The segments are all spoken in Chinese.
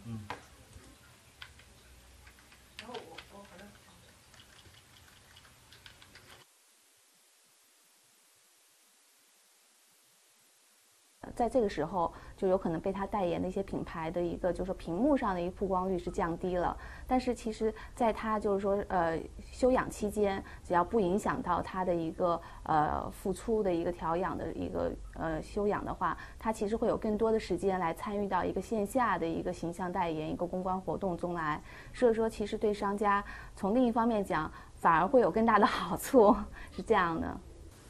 然后我反正。在这个时候，就有可能被他代言的一些品牌的一个，就是说屏幕上的一个曝光率是降低了。但是其实，在他就是说休养期间，只要不影响到他的一个复出的一个调养的一个休养的话，他其实会有更多的时间来参与到一个线下的一个形象代言、一个公关活动中来。所以说，其实对商家从另一方面讲，反而会有更大的好处，是这样的。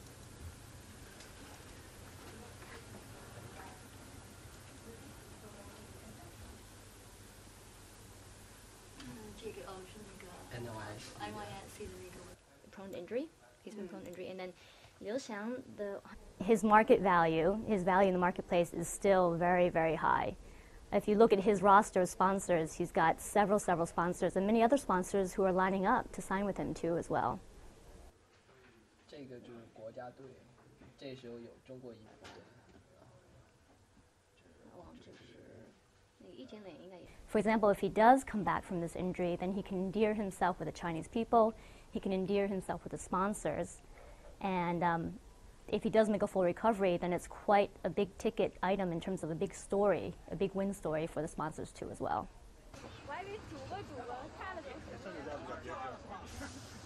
Prone injury. He's been prone injury, and then Liu Xiang, his market value, his value in the marketplace is still very, very high. If you look at his roster of sponsors, he's got several sponsors, and many other sponsors who are lining up to sign with him too as well. 这个就是国家队，这时候有中国一部队。 For example, if he does come back from this injury, then he can endear himself with the Chinese people, he can endear himself with the sponsors, and if he does make a full recovery, then it's quite a big ticket item in terms of a big story, a big win story for the sponsors too as well.